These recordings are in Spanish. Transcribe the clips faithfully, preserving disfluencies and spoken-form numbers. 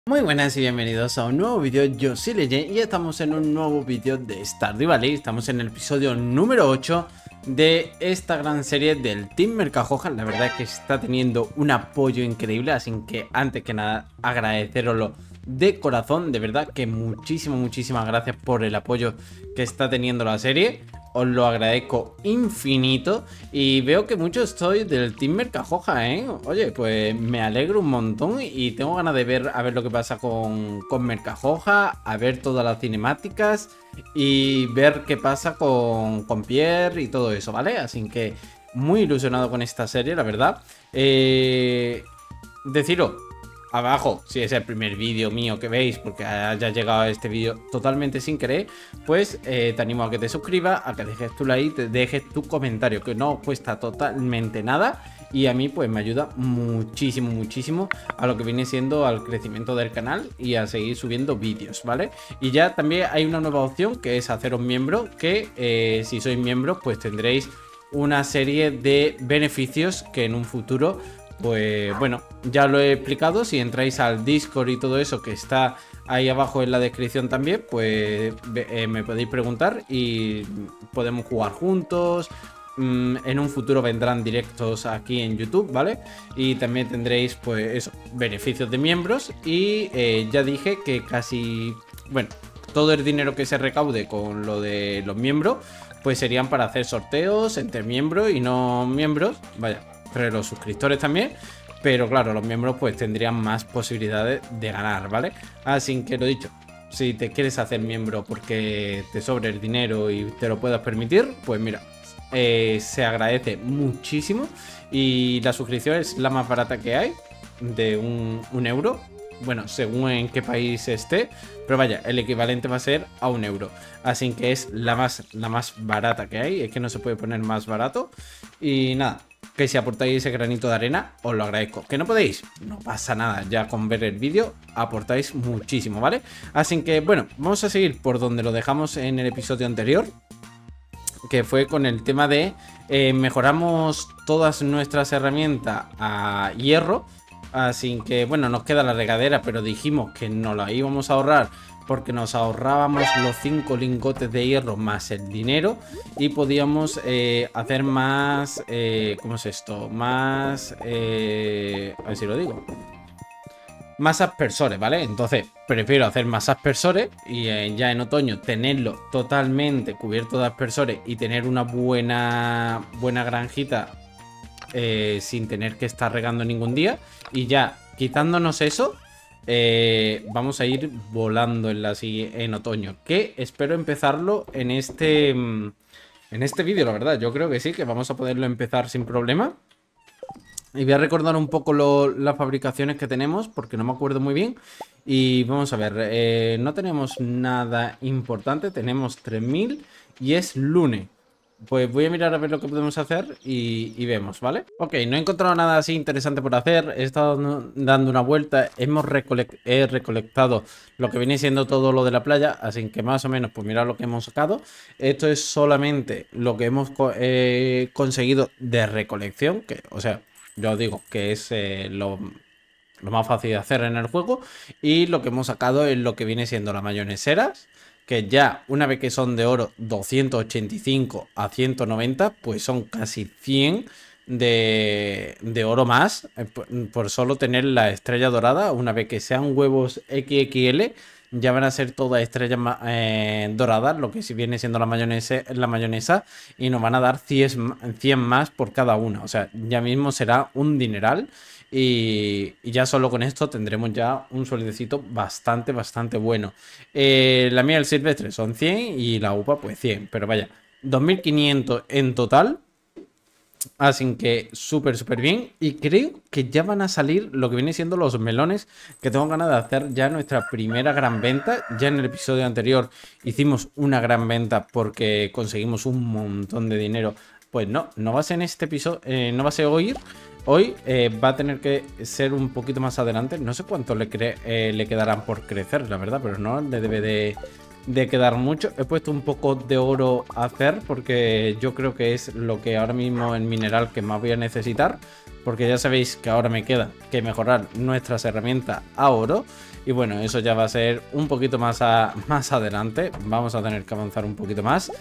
Muy buenas y bienvenidos a un nuevo vídeo. Yo soy Legend y estamos en un nuevo vídeo de Stardew Valley. Estamos en el episodio número ocho de esta gran serie del Team Mercajoja. La verdad es que está teniendo un apoyo increíble, así que antes que nada agradeceroslo de corazón. De verdad que muchísimas, muchísimas gracias por el apoyo que está teniendo la serie. Os lo agradezco infinito. Y veo que muchos sois del Team Mercajoja, ¿eh? Oye, pues me alegro un montón. Y tengo ganas de ver a ver lo que pasa con, con Mercajoja. A ver todas las cinemáticas. Y ver qué pasa con, con Pierre y todo eso, ¿vale? Así que muy ilusionado con esta serie, la verdad. Eh, deciros abajo, si es el primer vídeo mío que veis, porque haya llegado a este vídeo totalmente sin querer, pues eh, te animo a que te suscribas, a que dejes tu like, te dejes tu comentario, que no cuesta totalmente nada. Y a mí pues me ayuda muchísimo, muchísimo a lo que viene siendo al crecimiento del canal y a seguir subiendo vídeos, ¿vale? Y ya también hay una nueva opción que es haceros miembro, que eh, si sois miembros pues tendréis una serie de beneficios que en un futuro... Pues bueno, ya lo he explicado. Si entráis al Discord y todo eso, que está ahí abajo en la descripción también, pues eh, me podéis preguntar y podemos jugar juntos. Mm, en un futuro vendrán directos aquí en YouTube, ¿vale? Y también tendréis, pues eso, beneficios de miembros. Y eh, ya dije que casi, bueno, todo el dinero que se recaude con lo de los miembros, pues serían para hacer sorteos entre miembros y no miembros, vaya, pero los suscriptores también. Pero claro, los miembros pues tendrían más posibilidades de ganar, ¿vale? Así que lo dicho, si te quieres hacer miembro porque te sobre el dinero y te lo puedas permitir, pues mira, eh, se agradece muchísimo. Y la suscripción es la más barata que hay, de un, un euro. Bueno, según en qué país esté, pero vaya, el equivalente va a ser a un euro. Así que es la más, la más barata que hay. Es que no se puede poner más barato. Y nada, que si aportáis ese granito de arena, os lo agradezco. ¿Que no podéis? No pasa nada, ya con ver el vídeo aportáis muchísimo, ¿vale? Así que bueno, vamos a seguir por donde lo dejamos en el episodio anterior, que fue con el tema de eh, mejoramos todas nuestras herramientas a hierro. Así que bueno, nos queda la regadera, pero dijimos que no la íbamos a ahorrar porque nos ahorrábamos los cinco lingotes de hierro más el dinero y podíamos eh, hacer más, eh, ¿cómo es esto? Más, eh, a ver si lo digo, más aspersores, ¿vale? Entonces prefiero hacer más aspersores y eh, ya en otoño tenerlo totalmente cubierto de aspersores y tener una buena, buena granjita eh, sin tener que estar regando ningún día. Y ya quitándonos eso, Eh, vamos a ir volando en, la, en otoño, que espero empezarlo en este en este vídeo, la verdad. Yo creo que sí, que vamos a poderlo empezar sin problema. Y voy a recordar un poco lo, las fabricaciones que tenemos, porque no me acuerdo muy bien. Y vamos a ver, eh, no tenemos nada importante, tenemos tres mil y es lunes. Pues voy a mirar a ver lo que podemos hacer y, y vemos, ¿vale? Ok, no he encontrado nada así interesante por hacer. He estado dando una vuelta. Hemos recolect he recolectado lo que viene siendo todo lo de la playa. Así que más o menos, pues mirad lo que hemos sacado. Esto es solamente lo que hemos co eh, conseguido de recolección. Que, o sea, yo os digo que es eh, lo... lo más fácil de hacer en el juego. Y lo que hemos sacado es lo que viene siendo las mayoneseras, que ya una vez que son de oro doscientos ochenta y cinco a ciento noventa, pues son casi cien de, de oro más por, por solo tener la estrella dorada. Una vez que sean huevos equis equis ele, ya van a ser todas estrellas eh, doradas, lo que si viene siendo la mayonesa, la mayonesa, y nos van a dar cien, cien más por cada una. O sea, ya mismo será un dineral. Y, y ya solo con esto tendremos ya un sueldecito bastante, bastante bueno. Eh, la miel silvestre son cien y la uva pues cien. Pero vaya, dos mil quinientos en total. Así que súper, súper bien. Y creo que ya van a salir lo que viene siendo los melones, que tengo ganas de hacer ya nuestra primera gran venta. Ya en el episodio anterior hicimos una gran venta porque conseguimos un montón de dinero. Pues no, no va a ser en este episodio, eh, no va a ser hoy. Hoy eh, va a tener que ser un poquito más adelante. No sé cuánto le, eh, le quedarán por crecer, la verdad, pero no le debe de, de quedar mucho. He puesto un poco de oro a hacer porque yo creo que es lo que ahora mismo el mineral que más voy a necesitar. Porque ya sabéis que ahora me queda que mejorar nuestras herramientas a oro. Y bueno, eso ya va a ser un poquito más, a, más adelante. Vamos a tener que avanzar un poquito más.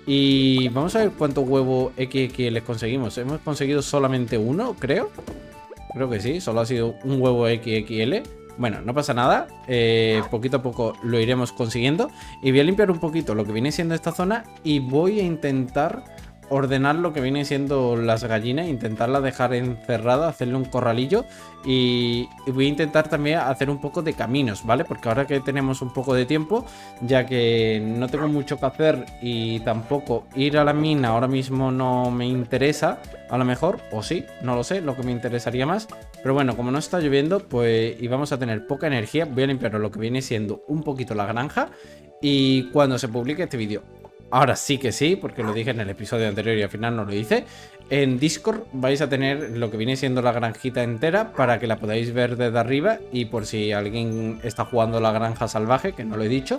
Y vamos a ver cuántos huevos equis equis ele conseguimos. Hemos conseguido solamente uno, creo. Creo que sí, solo ha sido un huevo equis equis ele. Bueno, no pasa nada, eh, poquito a poco lo iremos consiguiendo. Y voy a limpiar un poquito lo que viene siendo esta zona. Y voy a intentar ordenar lo que viene siendo las gallinas, intentarlas dejar encerradas, hacerle un corralillo. Y, y voy a intentar también hacer un poco de caminos, ¿vale? Porque ahora que tenemos un poco de tiempo, ya que no tengo mucho que hacer y tampoco ir a la mina ahora mismo no me interesa, a lo mejor, o sí, no lo sé, lo que me interesaría más. Pero bueno, como no está lloviendo, pues y vamos a tener poca energía, voy a limpiar lo que viene siendo un poquito la granja. Y cuando se publique este vídeo, ahora sí que sí, porque lo dije en el episodio anterior y al final no lo hice, en Discord vais a tener lo que viene siendo la granjita entera para que la podáis ver desde arriba. Y por si alguien está jugando la granja salvaje, que no lo he dicho,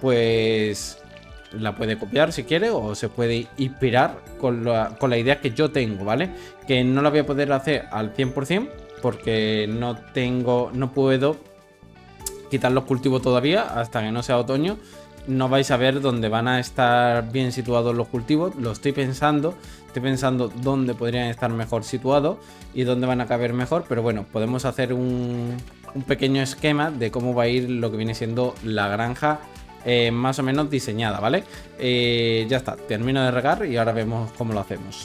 pues la puede copiar si quiere o se puede inspirar con la, con la idea que yo tengo, ¿vale? Que no la voy a poder hacer al cien por cien porque no tengo, no puedo quitar los cultivos todavía hasta que no sea otoño. No vais a ver dónde van a estar bien situados los cultivos. Lo estoy pensando. Estoy pensando dónde podrían estar mejor situados y dónde van a caber mejor. Pero bueno, podemos hacer un, un pequeño esquema de cómo va a ir lo que viene siendo la granja eh, más o menos diseñada, ¿vale? Eh, ya está, termino de regar y ahora vemos cómo lo hacemos.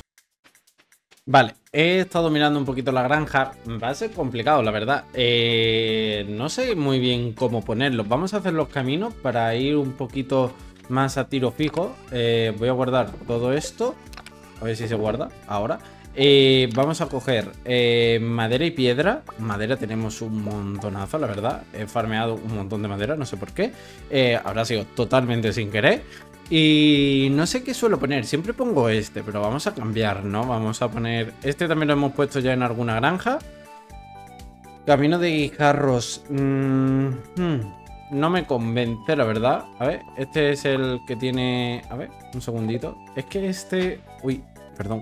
Vale, he estado mirando un poquito la granja. Va a ser complicado, la verdad. Eh, no sé muy bien cómo ponerlos. Vamos a hacer los caminos para ir un poquito más a tiro fijo. Eh, voy a guardar todo esto. A ver si se guarda ahora. Eh, vamos a coger eh, madera y piedra. Madera tenemos un montonazo, la verdad. He farmeado un montón de madera, no sé por qué. Eh, habrá sido totalmente sin querer. Y no sé qué suelo poner, siempre pongo este, pero vamos a cambiar, ¿no? Vamos a poner... Este también lo hemos puesto ya en alguna granja. Camino de guijarros. Mm, hmm, no me convence, la verdad. A ver, este es el que tiene... A ver, un segundito. Es que este... Uy, perdón.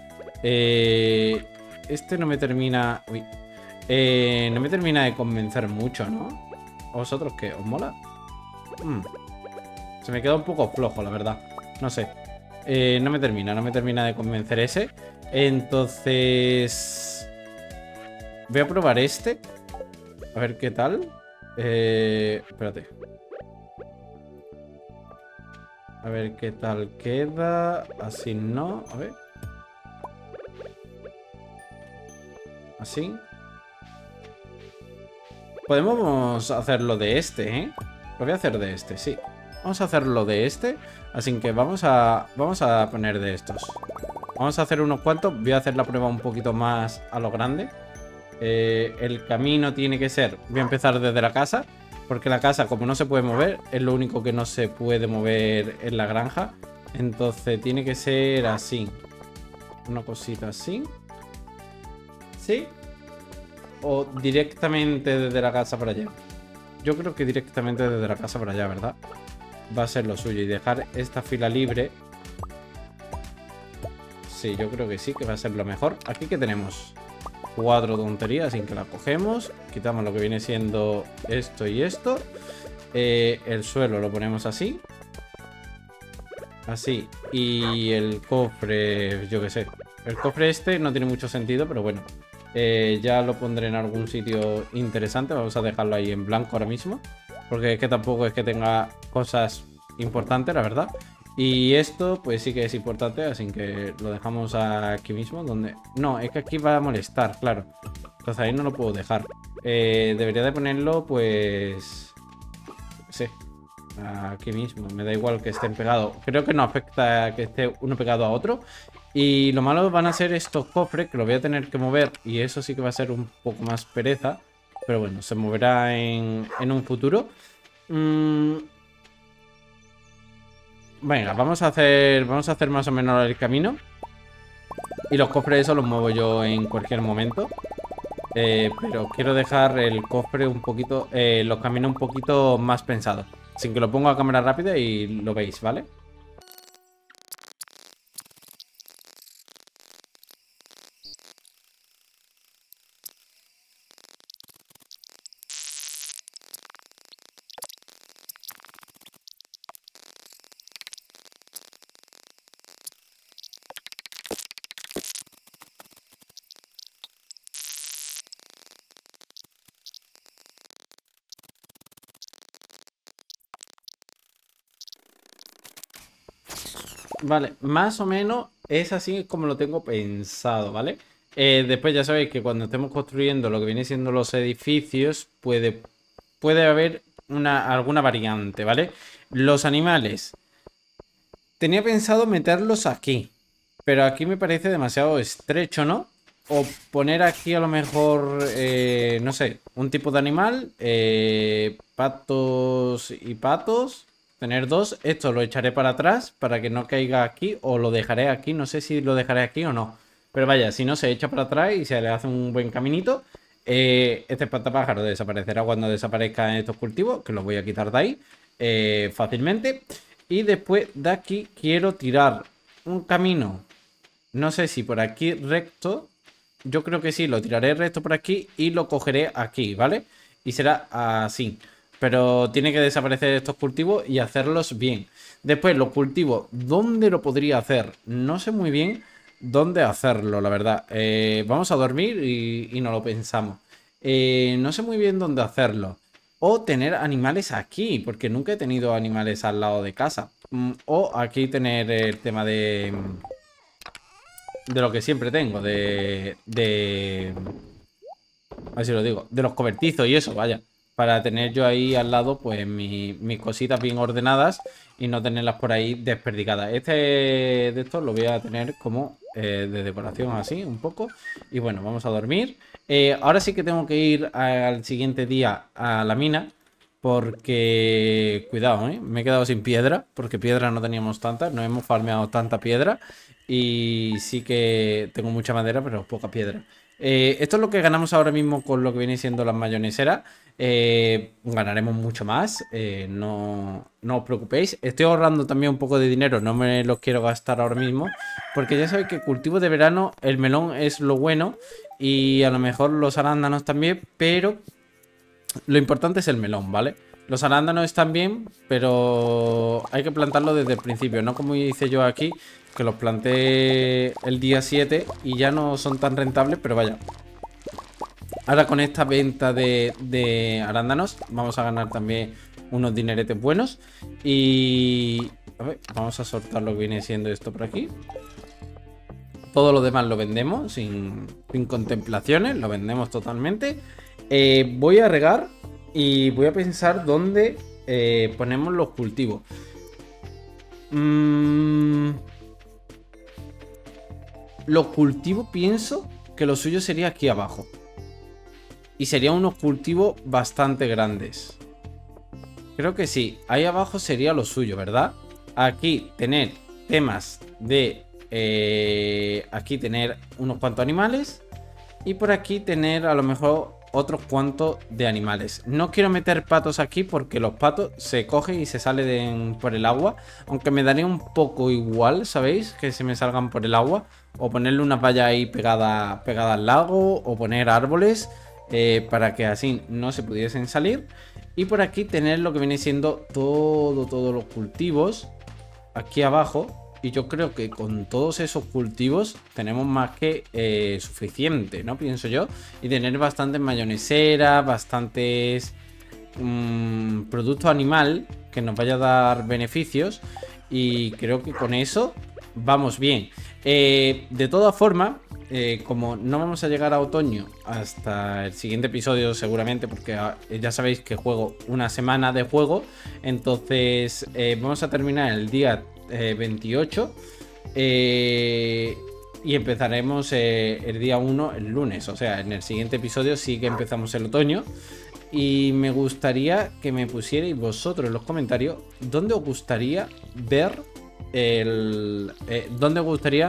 Eh, este no me termina... Uy. Eh, no me termina de convencer mucho, ¿no? ¿A vosotros qué? ¿Os mola? Hmm. Se me queda un poco flojo, la verdad. No sé. Eh, no me termina, no me termina de convencer ese. Entonces... voy a probar este. A ver qué tal. Eh, espérate. A ver qué tal queda. Así no. A ver. Así. Podemos hacerlo de este, ¿eh? Lo voy a hacer de este, sí. Vamos a hacerlo de este. Así que vamos a, vamos a poner de estos. Vamos a hacer unos cuantos. Voy a hacer la prueba un poquito más a lo grande. Eh, el camino tiene que ser... Voy a empezar desde la casa. Porque la casa, como no se puede mover, es lo único que no se puede mover en la granja. Entonces tiene que ser así. Una cosita así. ¿Sí? O directamente desde la casa para allá. Yo creo que directamente desde la casa para allá, ¿verdad? Va a ser lo suyo. Y dejar esta fila libre. Sí, yo creo que sí, que va a ser lo mejor. Aquí que tenemos cuatro tonterías, así que la cogemos. Quitamos lo que viene siendo esto y esto. Eh, el suelo lo ponemos así. Así. Y el cofre, yo qué sé. El cofre este no tiene mucho sentido, pero bueno. Eh, ya lo pondré en algún sitio interesante. Vamos a dejarlo ahí en blanco ahora mismo. Porque es que tampoco es que tenga cosas importantes, la verdad. Y esto pues sí que es importante, así que lo dejamos aquí mismo. Donde... No, es que aquí va a molestar, claro. Entonces ahí no lo puedo dejar. Eh, debería de ponerlo pues... Sí, aquí mismo. Me da igual que estén pegados. Creo que no afecta que esté uno pegado a otro. Y lo malo van a ser estos cofres, que lo voy a tener que mover. Y eso sí que va a ser un poco más pereza. Pero bueno, se moverá en, en un futuro. Mm. Venga, vamos a hacer. Vamos a hacer más o menos el camino. Y los cofres esos los muevo yo en cualquier momento. Eh, pero quiero dejar el cofre un poquito. Eh, los caminos un poquito más pensados. Sin que lo ponga a cámara rápida y lo veis, ¿vale? Vale, más o menos es así como lo tengo pensado, ¿vale? Eh, después ya sabéis que cuando estemos construyendo lo que viene siendo los edificios, puede, puede haber una, alguna variante, ¿vale? Los animales. Tenía pensado meterlos aquí, pero aquí me parece demasiado estrecho, ¿no? O poner aquí a lo mejor, eh, no sé, un tipo de animal, eh, patos y patos. Tener dos, esto lo echaré para atrás para que no caiga aquí o lo dejaré aquí, no sé si lo dejaré aquí o no. Pero vaya, si no se echa para atrás y se le hace un buen caminito, eh, este espantapájaro desaparecerá cuando desaparezcan estos cultivos, que los voy a quitar de ahí eh, fácilmente. Y después de aquí quiero tirar un camino, no sé si por aquí recto, yo creo que sí, lo tiraré recto por aquí y lo cogeré aquí, ¿vale? Y será así. Pero tiene que desaparecer estos cultivos y hacerlos bien. Después, los cultivos, ¿dónde lo podría hacer? No sé muy bien dónde hacerlo, la verdad. Eh, vamos a dormir y, y no lo pensamos. Eh, no sé muy bien dónde hacerlo. O tener animales aquí, porque nunca he tenido animales al lado de casa. Mm, O aquí tener el tema de... De lo que siempre tengo, de... de así lo digo, de los cobertizos y eso, vaya. Para tener yo ahí al lado, pues mi- mis cositas bien ordenadas y no tenerlas por ahí desperdicadas. Este de estos lo voy a tener como eh, de decoración así, un poco. Y bueno, vamos a dormir. Eh, ahora sí que tengo que ir al siguiente día a la mina. Porque, cuidado, ¿eh? Me he quedado sin piedra. Porque piedra no teníamos tanta. No hemos farmeado tanta piedra. Y sí que tengo mucha madera, pero poca piedra. Eh, esto es lo que ganamos ahora mismo con lo que viene siendo las mayoneseras. Eh, ganaremos mucho más. Eh, no, no os preocupéis. Estoy ahorrando también un poco de dinero. No me lo quiero gastar ahora mismo. Porque ya sabéis que cultivo de verano, el melón es lo bueno. Y a lo mejor los arándanos también. Pero lo importante es el melón, ¿vale? Los arándanos están bien, pero hay que plantarlo desde el principio, no como hice yo aquí, que los planté el día siete y ya no son tan rentables, pero vaya. Ahora con esta venta de, de arándanos vamos a ganar también unos dineretes buenos. Y... a ver, vamos a soltar lo que viene siendo esto por aquí. Todo lo demás lo vendemos sin, sin contemplaciones, lo vendemos totalmente. Eh, voy a regar y voy a pensar dónde eh, ponemos los cultivos. Mm, los cultivos pienso que lo suyo sería aquí abajo. Y serían unos cultivos bastante grandes. Creo que sí, ahí abajo sería lo suyo, ¿verdad? Aquí tener temas de... Eh, aquí tener unos cuantos animales. Y por aquí tener a lo mejor otros cuantos de animales. No quiero meter patos aquí porque los patos se cogen y se salen por el agua. Aunque me daría un poco igual, ¿sabéis? Que se me salgan por el agua. O ponerle una valla ahí pegada, pegada al lago. O poner árboles eh, para que así no se pudiesen salir. Y por aquí tener lo que viene siendo todo, todos los cultivos aquí abajo. Y yo creo que con todos esos cultivos tenemos más que eh, suficiente, ¿no? Pienso yo. Y tener bastantes mayoneseras, bastantes mmm, productos animal que nos vaya a dar beneficios. Y creo que con eso vamos bien. Eh, de todas formas, eh, como no vamos a llegar a otoño hasta el siguiente episodio seguramente, porque ya sabéis que juego una semana de juego. Entonces eh, vamos a terminar el día... Eh, veintiocho eh, y empezaremos eh, el día uno el lunes, o sea, en el siguiente episodio sí que empezamos el otoño. Y me gustaría que me pusierais vosotros en los comentarios dónde os gustaría ver el... Eh, dónde os gustaría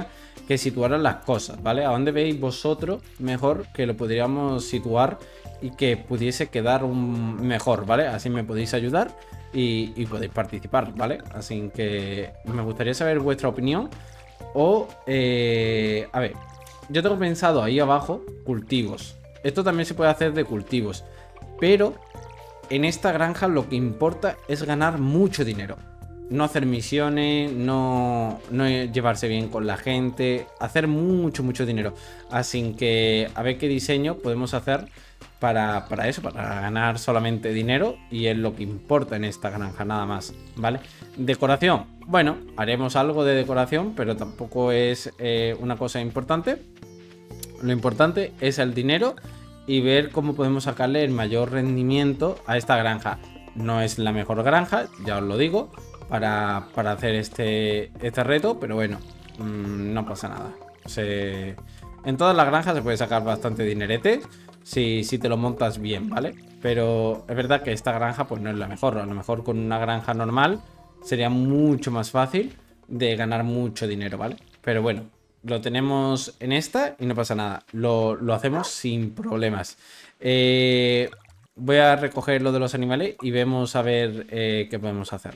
que situaran las cosas, ¿vale? ¿A dónde veis vosotros mejor que lo podríamos situar y que pudiese quedar un mejor, ¿vale? Así me podéis ayudar y, y podéis participar, ¿vale? Así que me gustaría saber vuestra opinión. O, eh, a ver, yo tengo pensado ahí abajo cultivos. Esto también se puede hacer de cultivos, pero en esta granja lo que importa es ganar mucho dinero. No hacer misiones, no, no llevarse bien con la gente, hacer mucho, mucho dinero. Así que a ver qué diseño podemos hacer para, para eso, para ganar solamente dinero. Y es lo que importa en esta granja, nada más, ¿vale? Decoración. Bueno, haremos algo de decoración, pero tampoco es eh, una cosa importante. Lo importante es el dinero y ver cómo podemos sacarle el mayor rendimiento a esta granja. No es la mejor granja, ya os lo digo, para, para hacer este, este reto, pero bueno, mmm, no pasa nada. Se... En todas las granjas se puede sacar bastante dinerete si, si te lo montas bien, ¿vale? Pero es verdad que esta granja pues no es la mejor. A lo mejor con una granja normal sería mucho más fácil de ganar mucho dinero, ¿vale? Pero bueno, lo tenemos en esta y no pasa nada. Lo, lo hacemos sin problemas. Eh, voy a recoger lo de los animales y vemos a ver eh, qué podemos hacer.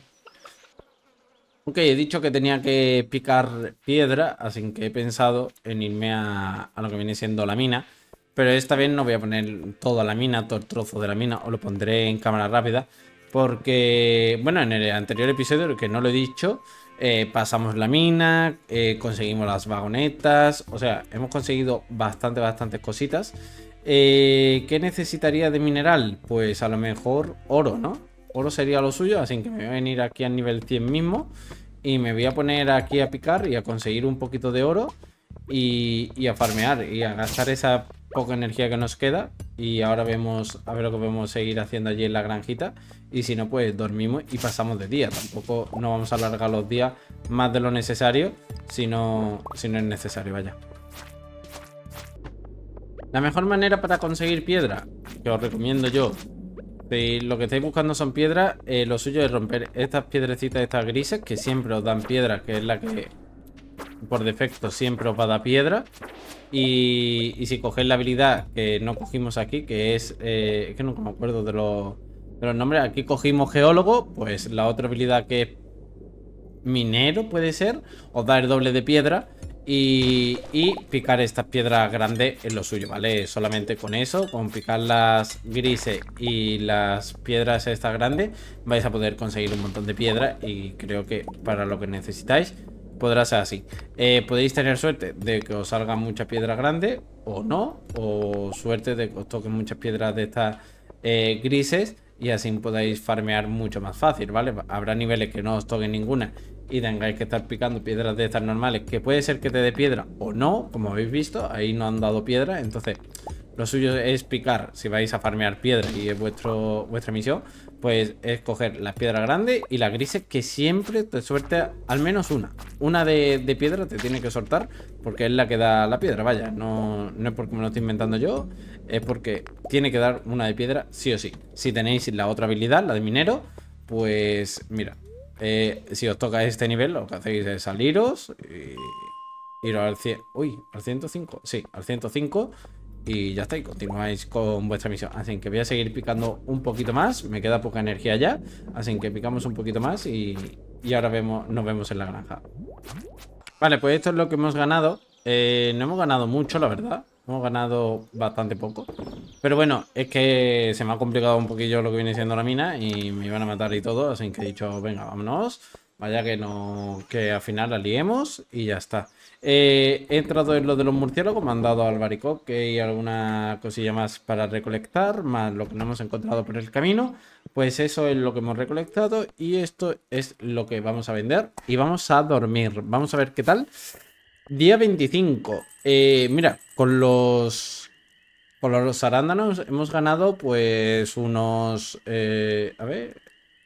Ok, he dicho que tenía que picar piedra, así que he pensado en irme a, a lo que viene siendo la mina. Pero esta vez no voy a poner toda la mina, todo el trozo de la mina, os lo pondré en cámara rápida. Porque, bueno, en el anterior episodio, que no lo he dicho, eh, pasamos la mina, eh, conseguimos las vagonetas, o sea, hemos conseguido bastante, bastantes cositas. Eh, ¿Qué necesitaría de mineral? Pues a lo mejor oro, ¿no? Oro sería lo suyo, así que me voy a venir aquí al nivel cien mismo y me voy a poner aquí a picar y a conseguir un poquito de oro y, y a farmear y a gastar esa poca energía que nos queda. Y ahora vemos a ver lo que podemos seguir haciendo allí en la granjita. Y si no, pues dormimos y pasamos de día. Tampoco no vamos a alargar los días más de lo necesario si no, si no es necesario, vaya. La mejor manera para conseguir piedra, que os recomiendo yo, si lo que estáis buscando son piedras, eh, lo suyo es romper estas piedrecitas, estas grises, que siempre os dan piedra, que es la que por defecto siempre os va a dar piedra. Y, y si cogéis la habilidad que no cogimos aquí, que es, eh, es que nunca me acuerdo de los, de los nombres. Aquí cogimos geólogo, pues la otra habilidad que es minero puede ser, os da el doble de piedra. Y, y picar estas piedras grandes es lo suyo, ¿vale? Solamente con eso, con picar las grises y las piedras estas grandes, vais a poder conseguir un montón de piedra. Y creo que para lo que necesitáis podrá ser así. Eh, podéis tener suerte de que os salgan muchas piedras grandes o no, o suerte de que os toquen muchas piedras de estas eh, grises y así podáis farmear mucho más fácil, ¿vale? Habrá niveles que no os toquen ninguna y tengáis que estar picando piedras de estas normales, que puede ser que te dé piedra o no, como habéis visto, ahí no han dado piedra. Entonces lo suyo es picar, si vais a farmear piedra y es vuestro, vuestra misión, pues es coger las piedras grandes y las grises, que siempre te suelte al menos una. Una de, de piedra te tiene que soltar, porque es la que da la piedra, vaya. No, no es porque me lo estoy inventando yo, es porque tiene que dar una de piedra sí o sí. Si tenéis la otra habilidad, la de minero, pues mira, eh, si os toca este nivel, lo que hacéis es saliros y iros al cien. Uy, al ciento cinco. Sí, al ciento cinco. Y ya está, y continuáis con vuestra misión. Así que voy a seguir picando un poquito más. Me queda poca energía ya, así que picamos un poquito más y, y ahora vemos, nos vemos en la granja. Vale, pues esto es lo que hemos ganado. eh, No hemos ganado mucho, la verdad. Hemos ganado bastante poco. Pero bueno, es que se me ha complicado un poquillo lo que viene siendo la mina y me iban a matar y todo. Así que he dicho, venga, vámonos. Vaya que no, que al final la liemos y ya está. Eh, he entrado en lo de los murciélagos, me han dado albaricoque y alguna cosilla más para recolectar, más lo que no hemos encontrado por el camino. Pues eso es lo que hemos recolectado y esto es lo que vamos a vender y vamos a dormir. Vamos a ver qué tal. Día veinticinco. Eh, mira, con los... Con los arándanos hemos ganado pues unos... Eh, a ver...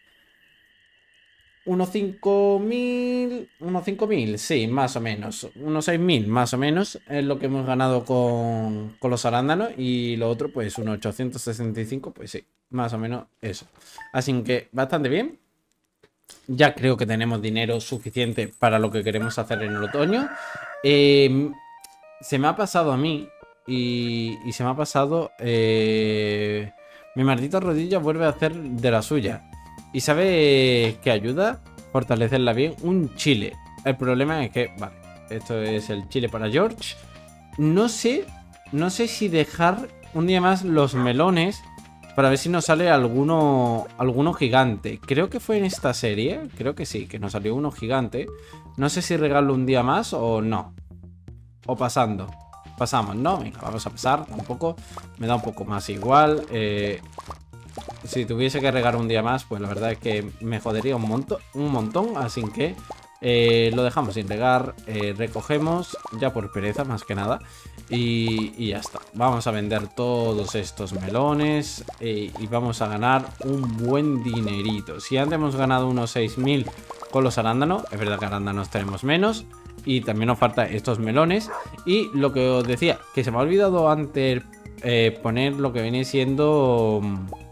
Unos cinco mil... Unos cinco mil, sí, más o menos. Unos seis mil, más o menos, es lo que hemos ganado con, con los arándanos. Y lo otro, pues, unos ochocientos sesenta y cinco, pues sí, más o menos eso. Así que bastante bien. Ya creo que tenemos dinero suficiente para lo que queremos hacer en el otoño. Eh, se me ha pasado a mí y, y se me ha pasado... Eh, mi maldita rodilla vuelve a hacer de la suya. ¿Y sabe qué ayuda? Fortalecerla bien. Un chile. El problema es que... Vale, esto es el chile para George. No sé... No sé si dejar un día más los melones para ver si nos sale alguno, alguno gigante. Creo que fue en esta serie. Creo que sí, que nos salió uno gigante. No sé si regalo un día más o no. O pasando. Pasamos, ¿no? Venga, vamos a pasar. Tampoco me da un poco más igual. Eh, si tuviese que regar un día más, pues la verdad es que me jodería un, monto, un montón. Así que eh, lo dejamos sin regar. Eh, recogemos, ya por pereza más que nada. Y, y ya está. Vamos a vender todos estos melones. Eh, y vamos a ganar un buen dinerito. Si antes hemos ganado unos seis mil con los arándanos. Es verdad que arándanos tenemos menos. Y también nos faltan estos melones. Y lo que os decía, que se me ha olvidado antes eh, poner lo que viene siendo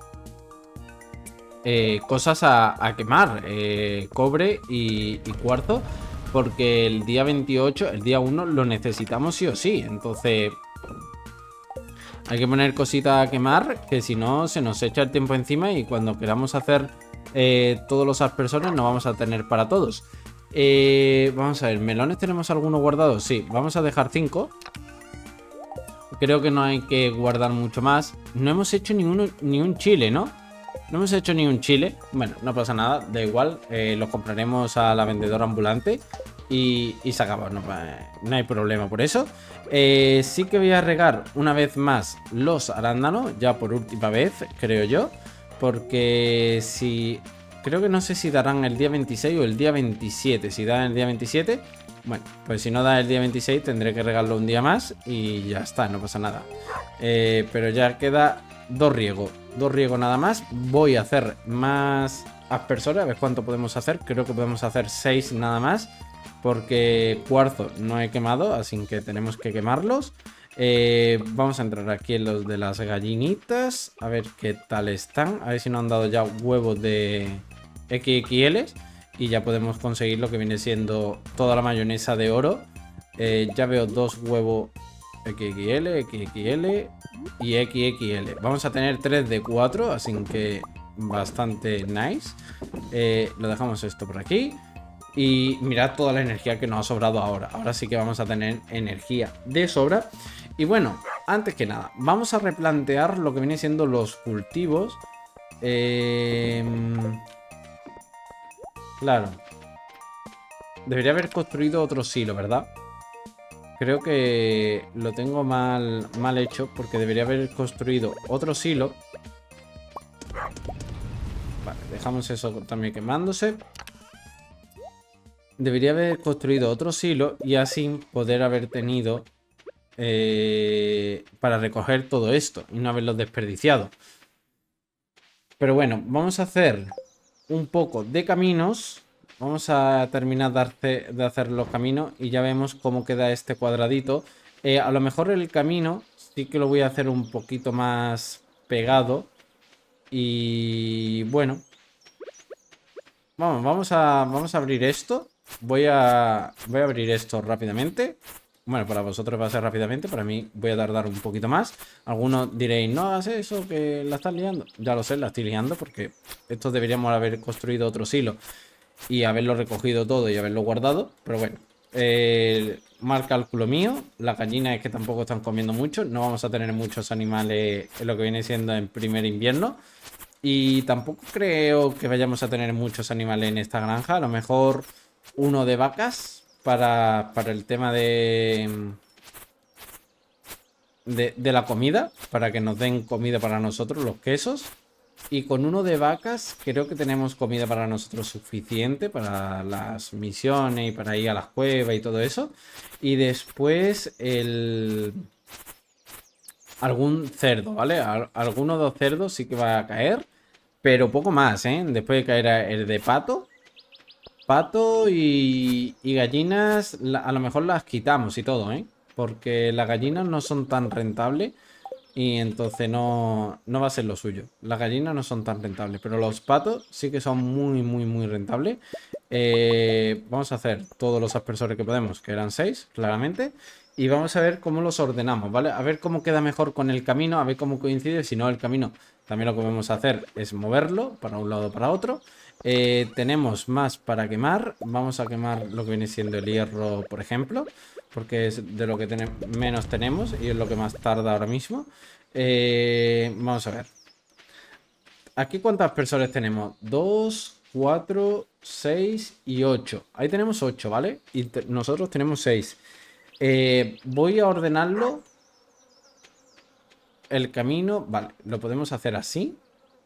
eh, cosas a, a quemar. Eh, cobre y, y cuarzo. Porque el día veintiocho, el día uno, lo necesitamos sí o sí. Entonces hay que poner cositas a quemar, que si no se nos echa el tiempo encima. Y cuando queramos hacer eh, todos los aspersores no vamos a tener para todos. Eh, vamos a ver, ¿melones tenemos alguno guardado? Sí, vamos a dejar cinco. Creo que no hay que guardar mucho más. No hemos hecho ni, uno, ni un chile, ¿no? No hemos hecho ni un chile. Bueno, no pasa nada, da igual. Eh, los compraremos a la vendedora ambulante. Y, y se acaba, no, no hay problema por eso. eh, Sí que voy a regar una vez más los arándanos. Ya por última vez, creo yo. Porque si... Creo que no sé si darán el día veintiséis o el día veintisiete. Si dan el día veintisiete, bueno, pues si no da el día veintiséis tendré que regarlo un día más. Y ya está, no pasa nada. eh, Pero ya queda dos riegos. Dos riegos nada más. Voy a hacer más aspersores. A ver cuánto podemos hacer. Creo que podemos hacer seis nada más. Porque cuarzo no he quemado. Así que tenemos que quemarlos. Eh, vamos a entrar aquí en los de las gallinitas. A ver qué tal están. A ver si nos han dado ya huevos de equis equis ele. Y ya podemos conseguir lo que viene siendo toda la mayonesa de oro. eh, Ya veo dos huevos equis equis ele, equis equis ele y equis equis ele. Vamos a tener tres de cuatro. Así que bastante nice. eh, Lo dejamos esto por aquí. Y mirad toda la energía que nos ha sobrado ahora. Ahora sí que vamos a tener energía de sobra. Y bueno, antes que nada, vamos a replantear lo que viene siendo los cultivos. Eh... Claro. Debería haber construido otro silo, ¿verdad? Creo que lo tengo mal, mal hecho. Porque debería haber construido otro silo. Vale, dejamos eso también quemándose. Debería haber construido otro silo y así poder haber tenido eh, para recoger todo esto y no haberlo desperdiciado. Pero bueno, vamos a hacer un poco de caminos. Vamos a terminar de hacer, de hacer los caminos y ya vemos cómo queda este cuadradito. Eh, a lo mejor el camino sí que lo voy a hacer un poquito más pegado. Y bueno, vamos, vamos a, vamos a abrir esto. Voy a, voy a abrir esto rápidamente. Bueno, para vosotros va a ser rápidamente. Para mí voy a tardar un poquito más. Algunos diréis, no hagas eso, que la estás liando. Ya lo sé, la estoy liando porque esto deberíamos haber construido otro silo y haberlo recogido todo y haberlo guardado. Pero bueno, eh, mal cálculo mío. Las gallinas es que tampoco están comiendo mucho. No vamos a tener muchos animales en lo que viene siendo en primer invierno. Y tampoco creo que vayamos a tener muchos animales en esta granja. A lo mejor uno de vacas para, para el tema de, de de la comida, para que nos den comida para nosotros, los quesos. Y con uno de vacas creo que tenemos comida para nosotros suficiente para las misiones y para ir a las cuevas y todo eso. Y después el... algún cerdo, ¿vale? Al- alguno de los cerdos sí que va a caer, pero poco más, ¿eh? Después de caer el de pato. Pato y, y gallinas, la- a lo mejor las quitamos y todo, ¿eh? Porque las gallinas no son tan rentables. y entonces no, no va a ser lo suyo. Las gallinas no son tan rentables, pero los patos sí que son muy, muy, muy rentables. Eh, vamos a hacer todos los aspersores que podemos, que eran seis, claramente. Y vamos a ver cómo los ordenamos, ¿vale? A ver cómo queda mejor con el camino, a ver cómo coincide. Si no, el camino también lo que vamos a hacer es moverlo para un lado o para otro. Eh, tenemos más para quemar. Vamos a quemar lo que viene siendo el hierro, por ejemplo, porque es de lo que tenem- menos tenemos y es lo que más tarda ahora mismo. Eh, vamos a ver. Aquí cuántos aspersores tenemos. Dos, cuatro, seis y ocho. Ahí tenemos ocho, ¿vale? Y te- nosotros tenemos seis. Eh, voy a ordenarlo. El camino, vale, lo podemos hacer así.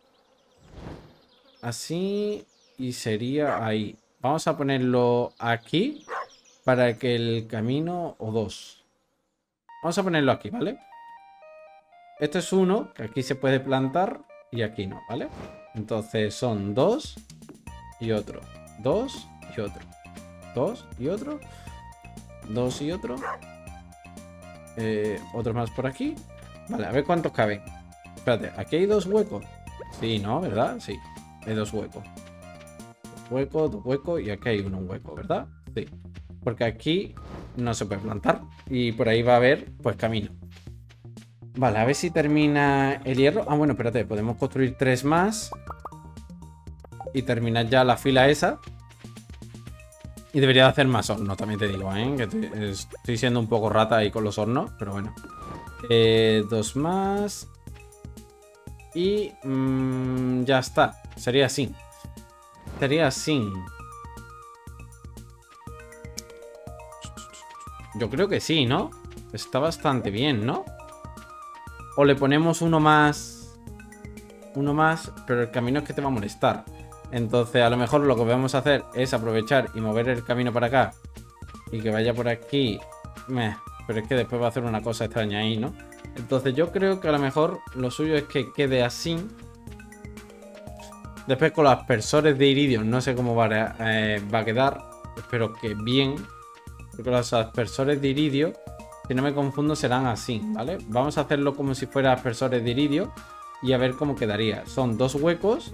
Así y sería ahí. Vamos a ponerlo aquí para que el camino o dos. Vamos a ponerlo aquí, ¿vale? Este es uno, que aquí se puede plantar y aquí no, ¿vale? Entonces son dos y otro. Dos y otro. Dos y otro. Dos y otro. Eh, otro más por aquí. Vale, a ver cuántos caben. Espérate, ¿aquí hay dos huecos? Sí, ¿no? ¿Verdad? Sí, hay dos huecos. Dos huecos, dos huecos y aquí hay uno, un hueco, ¿verdad? Sí. Porque aquí no se puede plantar y por ahí va a haber, pues, camino. Vale, a ver si termina el hierro. Ah, bueno, espérate, podemos construir tres más y terminar ya la fila esa. Y debería de hacer más hornos, también te digo, ¿eh? Que estoy, estoy siendo un poco rata ahí con los hornos, pero bueno. Eh, dos más. Y mmm, ya está. Sería así. Sería así. Yo creo que sí, ¿no? Está bastante bien, ¿no? O le ponemos uno más. Uno más, pero el camino es que te va a molestar. Entonces a lo mejor lo que vamos a hacer es aprovechar y mover el camino para acá. Y que vaya por aquí. Meh, pero es que después va a hacer una cosa extraña ahí, ¿no? Entonces yo creo que a lo mejor lo suyo es que quede así. Después con los aspersores de iridio no sé cómo va a, eh, va a quedar. Espero que bien. Porque los aspersores de iridio, si no me confundo, serán así, ¿vale? Vamos a hacerlo como si fuera aspersores de iridio y a ver cómo quedaría. Son dos huecos.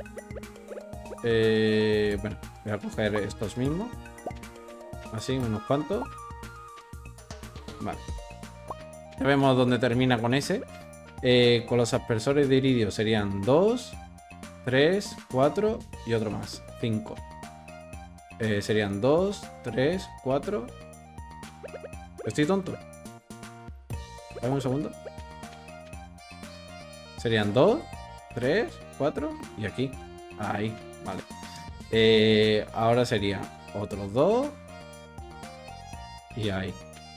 Eh, bueno, voy a coger estos mismos. Así, unos cuantos. Vale. Ya vemos dónde termina con ese. Eh, con los aspersores de iridio serían dos, tres, cuatro y otro más. cinco. Eh, serían dos, tres, cuatro. ¿Estoy tonto? Dame un segundo. Serían dos, tres, cuatro y aquí. Ahí, vale. Eh, ahora sería otros dos. Y ahí.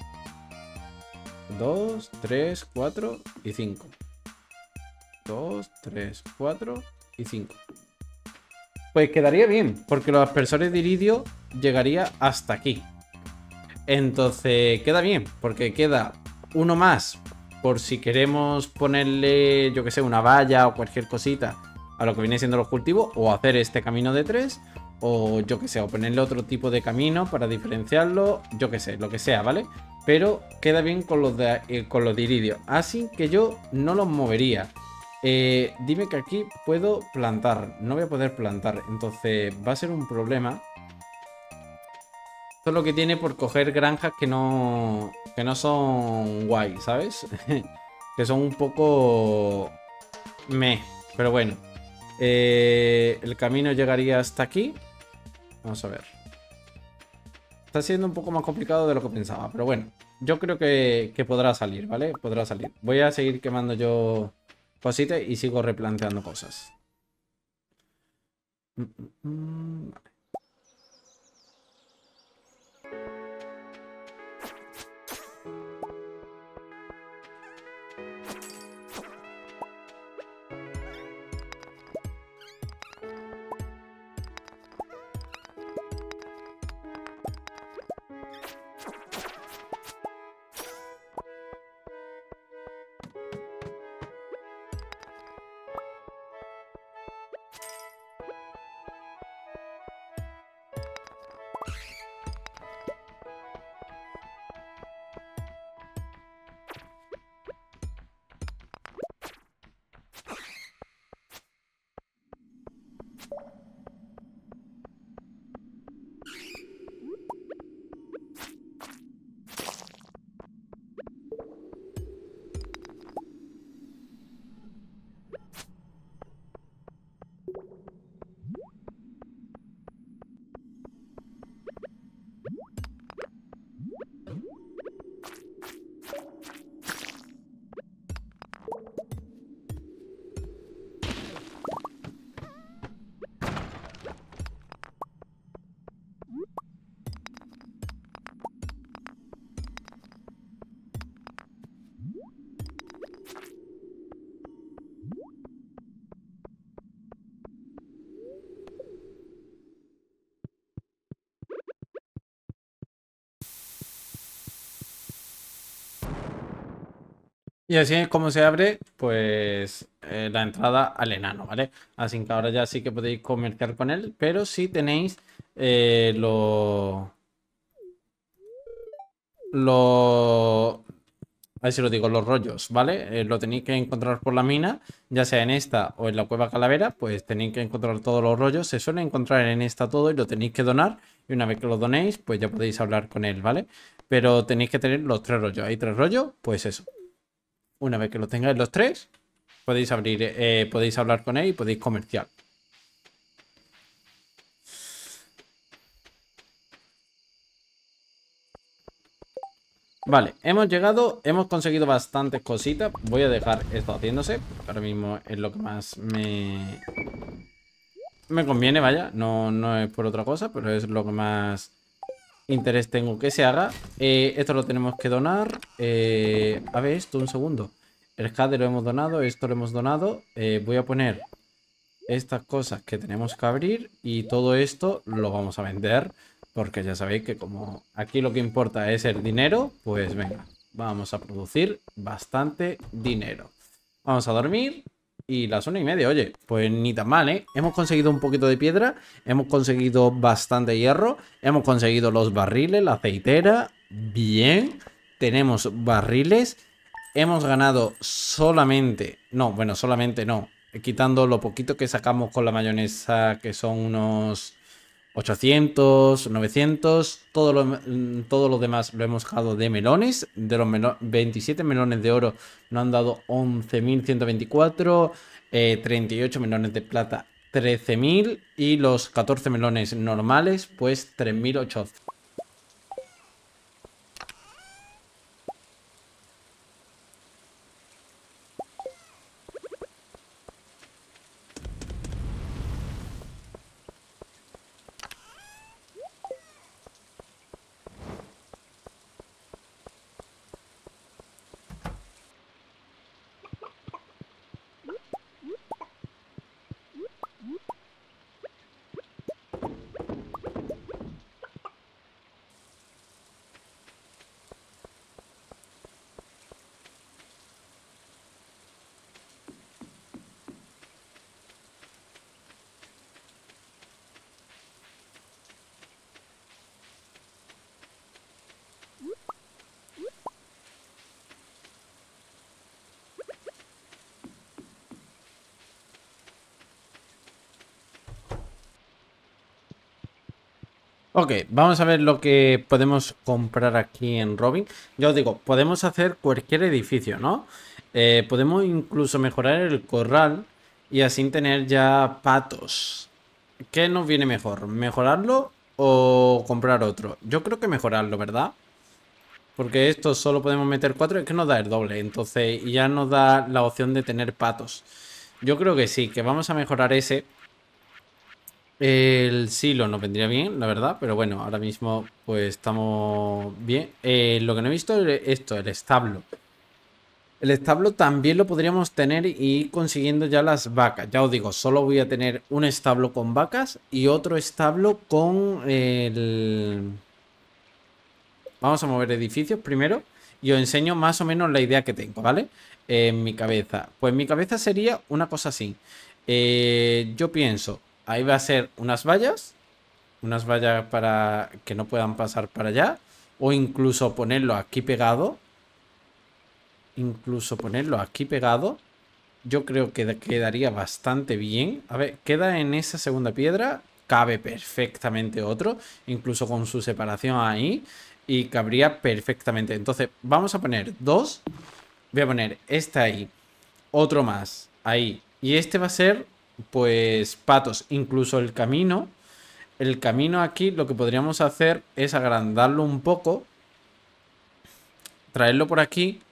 dos, tres, cuatro y cinco. dos, tres, cuatro y cinco. Pues quedaría bien, porque los aspersores de iridio llegaría hasta aquí. Entonces queda bien, porque queda uno más por si queremos ponerle, yo que sé, una valla o cualquier cosita a lo que viene siendo los cultivos, o hacer este camino de tres, o yo que sé, o ponerle otro tipo de camino para diferenciarlo, yo que sé, lo que sea, ¿vale? Pero queda bien con los de, eh, con los de iridio, así que yo no los movería. Eh, dime que aquí puedo plantar, no voy a poder plantar, entonces va a ser un problema. Esto es lo que tiene por coger granjas que no, que no son guay, ¿sabes? Que son un poco meh, pero bueno. Eh, el camino llegaría hasta aquí. Vamos a ver. Está siendo un poco más complicado de lo que pensaba, pero bueno. Yo creo que, que podrá salir, ¿vale? Podrá salir. Voy a seguir quemando yo cositas y sigo replanteando cosas. Mm, mm, mm, vale. Y así es como se abre, pues, eh, la entrada al enano, ¿vale? Así que ahora ya sí que podéis comerciar con él, pero si tenéis eh, lo... Lo... A ver si lo digo, los rollos, ¿vale? Eh, lo tenéis que encontrar por la mina, ya sea en esta o en la cueva calavera, pues tenéis que encontrar todos los rollos. Se suele encontrar en esta todo y lo tenéis que donar. Y una vez que lo donéis, pues ya podéis hablar con él, ¿vale? Pero tenéis que tener los tres rollos. Hay tres rollos, pues eso. Una vez que lo tengáis los tres, podéis abrir, eh, podéis hablar con él y podéis comerciar. Vale, hemos llegado, hemos conseguido bastantes cositas. Voy a dejar esto haciéndose, porque ahora mismo es lo que más me, me conviene, vaya. No, no es por otra cosa, pero es lo que más interés tengo que se haga. Eh, esto lo tenemos que donar. Eh, a ver, esto, un segundo. El jade lo hemos donado, esto lo hemos donado. Eh, voy a poner estas cosas que tenemos que abrir y todo esto lo vamos a vender. Porque ya sabéis que como aquí lo que importa es el dinero, pues venga, vamos a producir bastante dinero. Vamos a dormir y las una y media, oye, pues ni tan mal, ¿eh? Hemos conseguido un poquito de piedra, hemos conseguido bastante hierro, hemos conseguido los barriles, la aceitera, bien, tenemos barriles, hemos ganado solamente, no, bueno, solamente no, quitando lo poquito que sacamos con la mayonesa, que son unos ochocientos, novecientos, todo lo, todo lo demás lo hemos dejado de melones. De los melo veintisiete melones de oro nos han dado once mil ciento veinticuatro, eh, treinta y ocho melones de plata, trece mil y los catorce melones normales, pues tres mil ochocientos. Ok, vamos a ver lo que podemos comprar aquí en Robin. Ya os digo, podemos hacer cualquier edificio, ¿no? Eh, podemos incluso mejorar el corral y así tener ya patos. ¿Qué nos viene mejor? ¿Mejorarlo o comprar otro? Yo creo que mejorarlo, ¿verdad? Porque esto solo podemos meter cuatro, es que nos da el doble. Entonces ya nos da la opción de tener patos. Yo creo que sí, que vamos a mejorar ese. El silo nos vendría bien, la verdad, pero bueno, ahora mismo pues estamos bien. Eh, lo que no he visto es esto, el establo. El establo también lo podríamos tener y ir consiguiendo ya las vacas. Ya os digo, solo voy a tener un establo con vacas y otro establo con el... Vamos a mover edificios primero y os enseño más o menos la idea que tengo, ¿vale? En mi cabeza. Pues mi cabeza sería una cosa así. Eh, yo pienso, ahí va a ser unas vallas. Unas vallas para que no puedan pasar para allá. O incluso ponerlo aquí pegado. Incluso ponerlo aquí pegado. Yo creo que quedaría bastante bien. A ver, queda en esa segunda piedra. Cabe perfectamente otro. Incluso con su separación ahí. Y cabría perfectamente. Entonces, vamos a poner dos. Voy a poner este ahí. Otro más. Ahí. Y este va a ser, pues, patos. Incluso el camino. El camino aquí lo que podríamos hacer es agrandarlo un poco. Traerlo por aquí.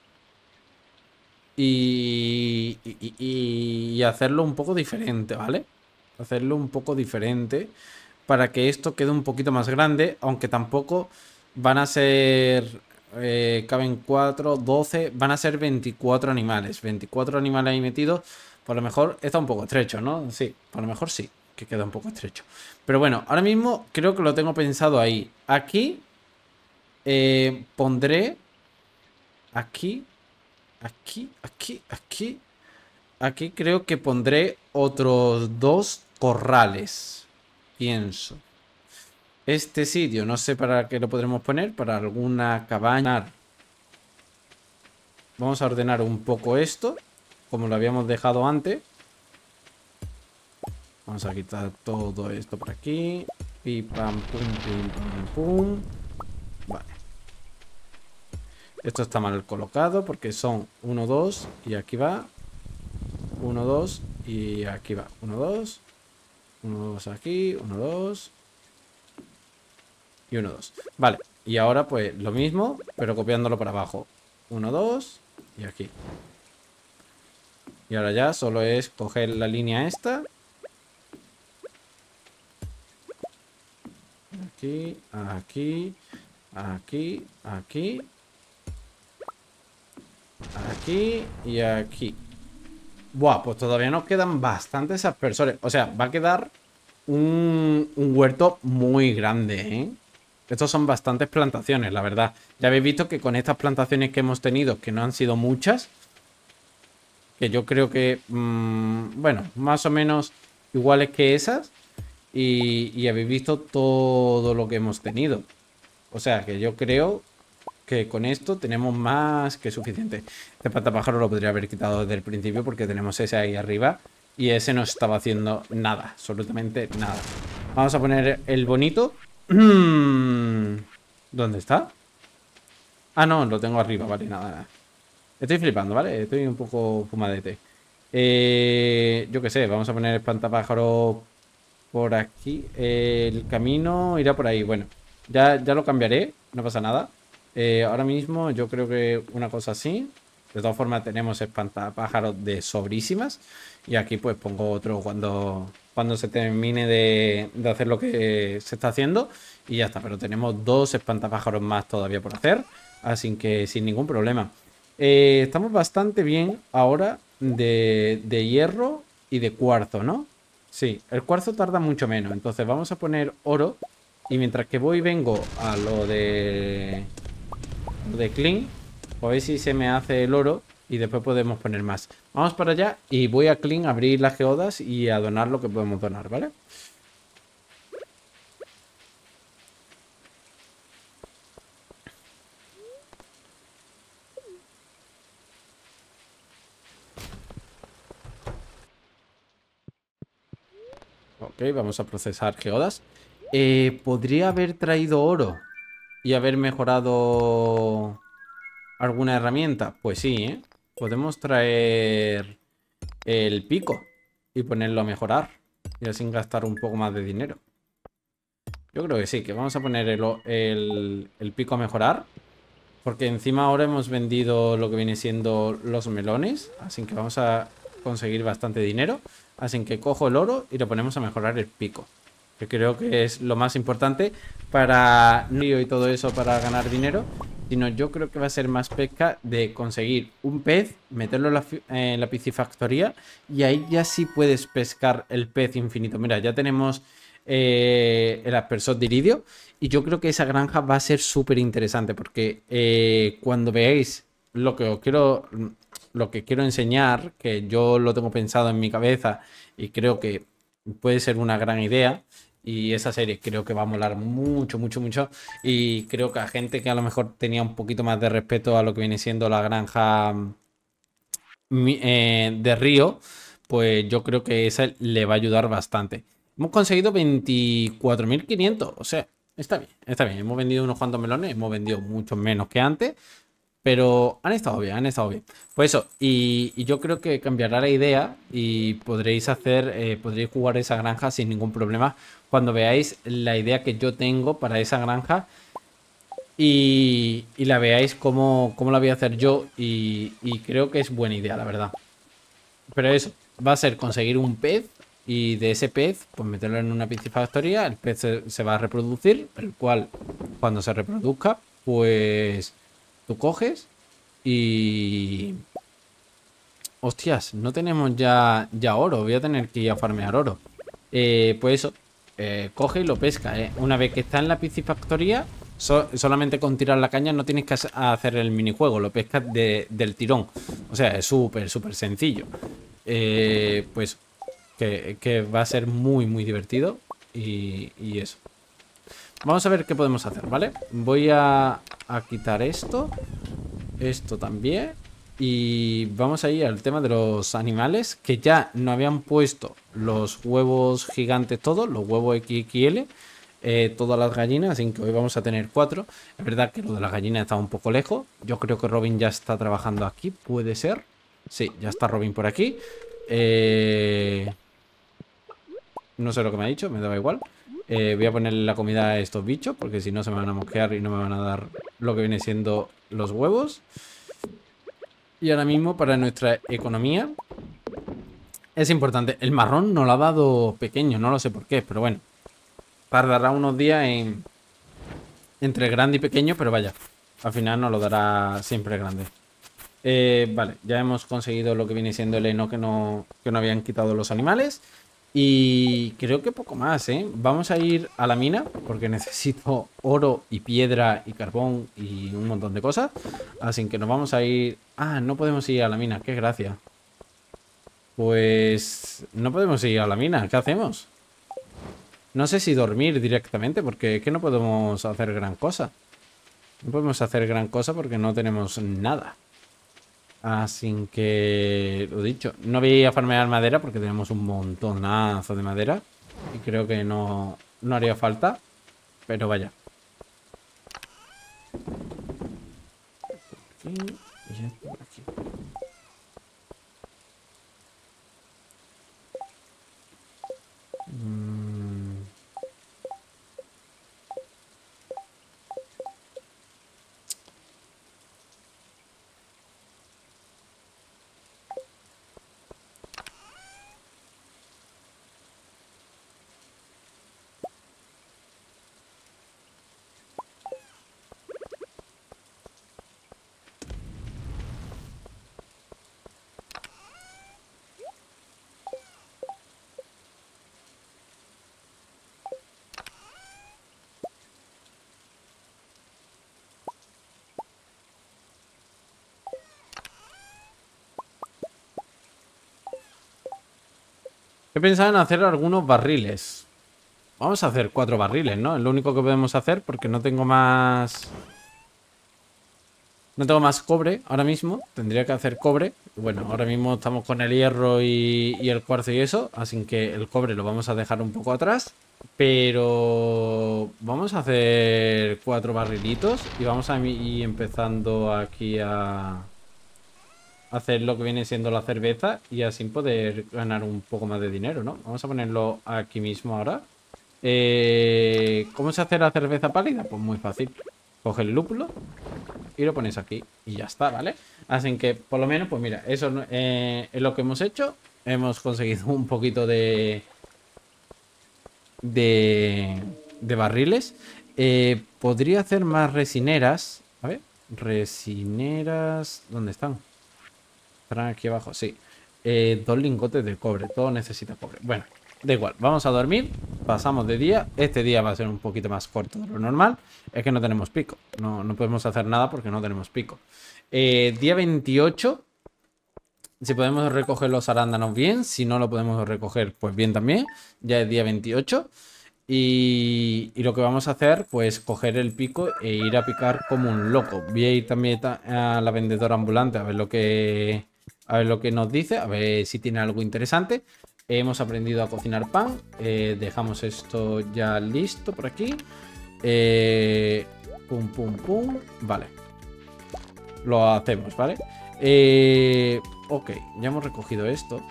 Y, y, y hacerlo un poco diferente, ¿vale? Hacerlo un poco diferente para que esto quede un poquito más grande, aunque tampoco van a ser... Eh, caben cuatro, doce, van a ser veinticuatro animales. veinticuatro animales ahí metidos. Por lo mejor está un poco estrecho, ¿no? Sí, por lo mejor sí, que queda un poco estrecho. Pero bueno, ahora mismo creo que lo tengo pensado ahí. Aquí eh, pondré... Aquí aquí, aquí, aquí. Aquí creo que pondré otros dos corrales. Pienso. Este sitio, no sé para qué lo podremos poner. Para alguna cabaña. Vamos a ordenar un poco esto, como lo habíamos dejado antes. Vamos a quitar todo esto por aquí. Pim, pam, pum, pim, pam, pum. Vale. Esto está mal colocado porque son uno, dos y aquí va. uno, dos y aquí va. uno, dos. uno, dos aquí. uno, dos. Y uno, dos. Vale. Y ahora pues lo mismo, pero copiándolo para abajo. uno, dos y aquí. Y ahora ya solo es coger la línea esta. Aquí, aquí, aquí, aquí. Aquí y aquí. Buah, pues todavía nos quedan bastantes aspersores. O sea, va a quedar un, un huerto muy grande, ¿eh? Estos son bastantes plantaciones, la verdad. Ya habéis visto que con estas plantaciones que hemos tenido, que no han sido muchas, que yo creo que, mmm, bueno, más o menos iguales que esas, y, y habéis visto todo lo que hemos tenido. O sea, que yo creo que con esto tenemos más que suficiente. Este espantapájaro lo podría haber quitado desde el principio porque tenemos ese ahí arriba y ese no estaba haciendo nada, absolutamente nada. Vamos a poner el bonito. ¿Dónde está? Ah, no, lo tengo arriba, vale, nada, nada. Estoy flipando, ¿vale? Estoy un poco fumadete. Eh, yo qué sé, vamos a poner el espantapájaro por aquí. El camino irá por ahí. Bueno, ya, ya lo cambiaré, no pasa nada. Eh, ahora mismo yo creo que una cosa así. De todas formas tenemos espantapájaros de sobrísimas. Y aquí pues pongo otro cuando, cuando se termine de, de hacer lo que se está haciendo. Y ya está, pero tenemos dos espantapájaros más todavía por hacer. Así que sin ningún problema. Eh, estamos bastante bien ahora de, de hierro y de cuarzo, ¿no? Sí, el cuarzo tarda mucho menos. Entonces vamos a poner oro. Y mientras que voy y vengo a lo de... de clean, a ver si se me hace el oro y después podemos poner más. Vamos para allá y voy a clean a abrir las geodas y a donar lo que podemos donar, ¿vale? Ok, vamos a procesar geodas. Eh, ¿podría haber traído oro y haber mejorado alguna herramienta? Pues sí, ¿eh? Podemos traer el pico y ponerlo a mejorar y así gastar un poco más de dinero. Yo creo que sí, que vamos a poner el, el, el pico a mejorar. Porque encima ahora hemos vendido lo que viene siendo los melones. Así que vamos a conseguir bastante dinero. Así que cojo el oro y lo ponemos a mejorar el pico. Que creo que es lo más importante para río y todo eso para ganar dinero. Sino yo creo que va a ser más pesca de conseguir un pez, meterlo en la, en la piscifactoría. Y ahí ya sí puedes pescar el pez infinito. Mira, ya tenemos... Eh, el aspersor de iridio. Y yo creo que esa granja va a ser súper interesante. Porque eh, cuando veáis lo que os quiero. Lo que quiero enseñar. Que yo lo tengo pensado en mi cabeza. Y creo que puede ser una gran idea. Y esa serie creo que va a molar mucho, mucho, mucho. Y creo que a gente que a lo mejor tenía un poquito más de respeto a lo que viene siendo la granja eh, de río. Pues yo creo que esa le va a ayudar bastante. Hemos conseguido veinticuatro mil quinientos. O sea, está bien, está bien. Hemos vendido unos cuantos melones. Hemos vendido muchos menos que antes. Pero han estado bien, han estado bien. Pues eso, y, y yo creo que cambiará la idea. Y podréis hacer, eh, podréis jugar esa granja sin ningún problema. Cuando veáis la idea que yo tengo para esa granja. Y, y la veáis cómo, cómo la voy a hacer yo. Y, y creo que es buena idea, la verdad. Pero eso, va a ser conseguir un pez. Y de ese pez, pues meterlo en una piscifactoría. El pez se, se va a reproducir. El cual, cuando se reproduzca, pues tú coges y... Hostias, no tenemos ya, ya oro. Voy a tener que ir a farmear oro. Eh, pues eso, eh, coge y lo pesca. Eh. Una vez que está en la piscifactoría, So, solamente con tirar la caña no tienes que hacer el minijuego, lo pescas de, del tirón. O sea, es súper, súper sencillo. Eh, pues que, que va a ser muy, muy divertido. Y, y eso. Vamos a ver qué podemos hacer, ¿vale? Voy a, a quitar esto. Esto también. Y vamos a ir al tema de los animales, que ya no habían puesto los huevos gigantes todos, los huevos equis equis ele. Eh, todas las gallinas, así que hoy vamos a tener cuatro. Es verdad que lo de las gallinas está un poco lejos. Yo creo que Robin ya está trabajando aquí, puede ser. Sí, ya está Robin por aquí. Eh... No sé lo que me ha dicho, me daba igual. Eh, voy a ponerle la comida a estos bichos, porque si no se me van a mosquear y no me van a dar lo que viene siendo los huevos. Y ahora mismo para nuestra economía es importante. El marrón no lo ha dado pequeño, no lo sé por qué, pero bueno. Tardará unos días en entre grande y pequeño, pero vaya, al final nos lo dará siempre grande. Eh, vale, ya hemos conseguido lo que viene siendo el heno que no, que no habían quitado los animales. Y creo que poco más, ¿eh? Vamos a ir a la mina porque necesito oro y piedra y carbón y un montón de cosas. Así que nos vamos a ir... Ah, no podemos ir a la mina, qué gracia. Pues no podemos ir a la mina, ¿qué hacemos? No sé si dormir directamente, porque es que no podemos hacer gran cosa. No podemos hacer gran cosa porque no tenemos nada. Así que, lo dicho, no voy a farmear madera porque tenemos un montonazo de madera. Y creo que no, no haría falta. Pero vaya. Aquí y esto por aquí. Mm. He pensado en hacer algunos barriles. Vamos a hacer cuatro barriles, ¿no? Es lo único que podemos hacer porque no tengo más... No tengo más cobre ahora mismo. Tendría que hacer cobre. Bueno, ahora mismo estamos con el hierro y, y el cuarzo y eso. Así que el cobre lo vamos a dejar un poco atrás. Pero vamos a hacer cuatro barrilitos. Y vamos a ir empezando aquí a... hacer lo que viene siendo la cerveza y así poder ganar un poco más de dinero, ¿no? Vamos a ponerlo aquí mismo ahora. Eh, ¿Cómo se hace la cerveza pálida? Pues muy fácil. Coge el lúpulo y lo pones aquí y ya está, ¿vale? Así que por lo menos, pues mira, eso eh, es lo que hemos hecho. Hemos conseguido un poquito de... De, de barriles. Eh, podría hacer más resineras. A ver, resineras... ¿Dónde están? Estarán aquí abajo, sí. Eh, dos lingotes de cobre. Todo necesita cobre. Bueno, da igual. Vamos a dormir. Pasamos de día. Este día va a ser un poquito más corto de lo normal. Es que no tenemos pico. No, no podemos hacer nada porque no tenemos pico. Eh, día veintiocho. Si podemos recoger los arándanos bien. Si no lo podemos recoger, pues bien también. Ya es día veintiocho. Y, y lo que vamos a hacer, pues coger el pico e ir a picar como un loco. Voy a ir también a la vendedora ambulante a ver lo que... A ver lo que nos dice, a ver si tiene algo interesante. Hemos aprendido a cocinar pan. Eh, dejamos esto ya listo por aquí. Eh, pum, pum, pum. Vale. Lo hacemos, ¿vale? Eh, ok, ya hemos recogido esto.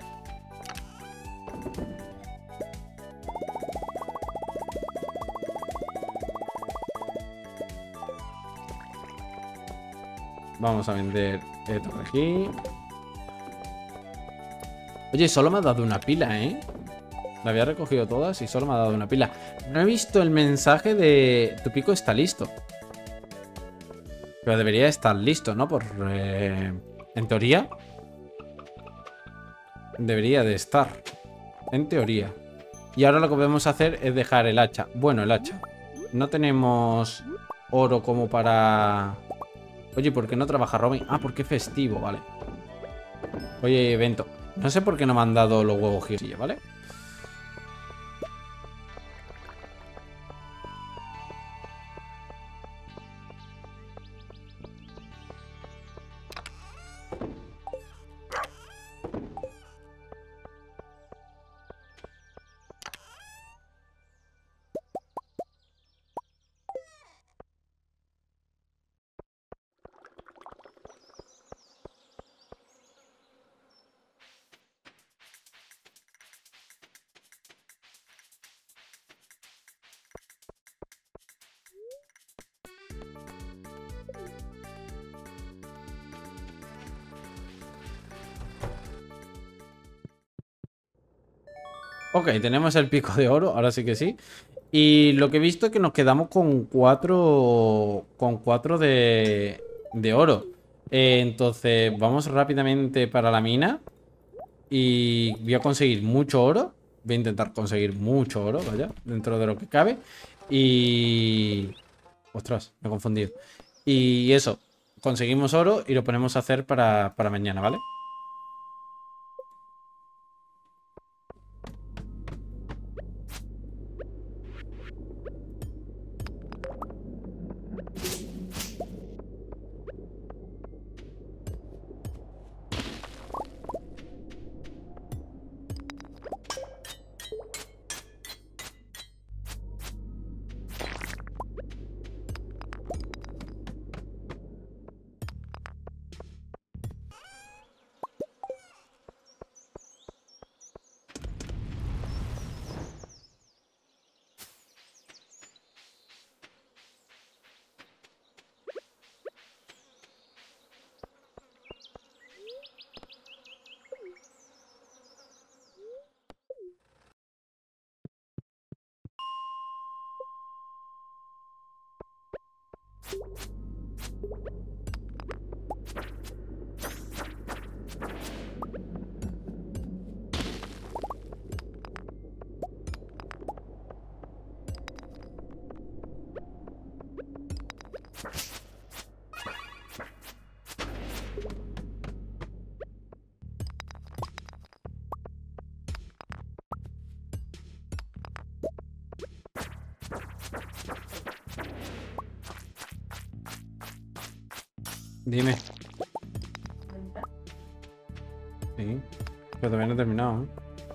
Vamos a vender esto por aquí. Oye, solo me ha dado una pila, ¿eh? La había recogido todas y solo me ha dado una pila. No he visto el mensaje de... Tu pico está listo. Pero debería estar listo, ¿no? Por... Eh... En teoría. Debería de estar. En teoría. Y ahora lo que podemos hacer es dejar el hacha. Bueno, el hacha. No tenemos oro como para... Oye, ¿por qué no trabaja Robin? Ah, porque es festivo, vale. Oye, evento. No sé por qué no me han dado los huevos giros, ¿vale? Ok, tenemos el pico de oro, ahora sí que sí. Y lo que he visto es que nos quedamos con cuatro. Con cuatro de. De oro. Eh, entonces, vamos rápidamente para la mina. Y voy a conseguir mucho oro. Voy a intentar conseguir mucho oro, vaya, dentro de lo que cabe. Y... Ostras, me he confundido. Y eso, conseguimos oro y lo ponemos a hacer para, para mañana, ¿vale? Dime. Sí, pero todavía no he terminado, ¿eh?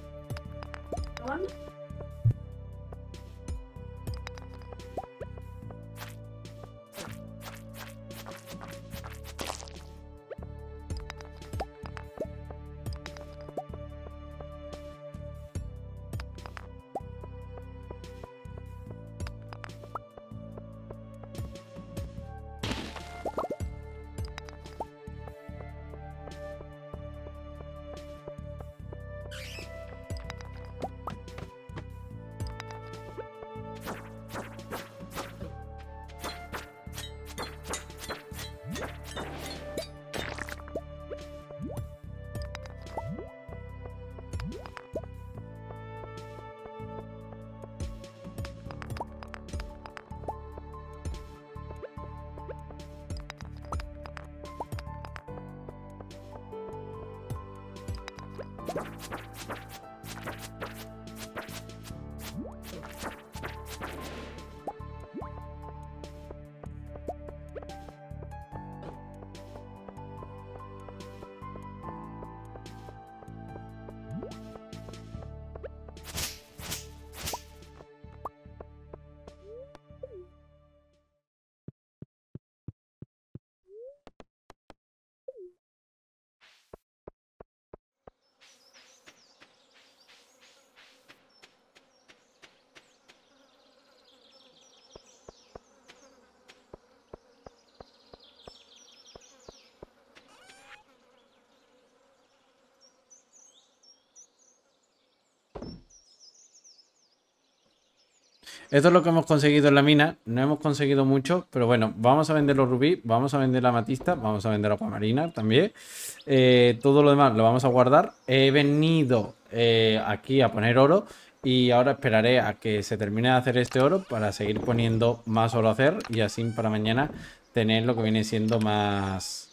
Esto es lo que hemos conseguido en la mina. No hemos conseguido mucho, pero bueno, vamos a vender los rubí, vamos a vender la amatista, vamos a vender la acuamarina también. Eh, todo lo demás lo vamos a guardar. He venido eh, aquí a poner oro Y ahora esperaré a que se termine de hacer este oro para seguir poniendo más oro a hacer. Y así para mañana tener lo que viene siendo más...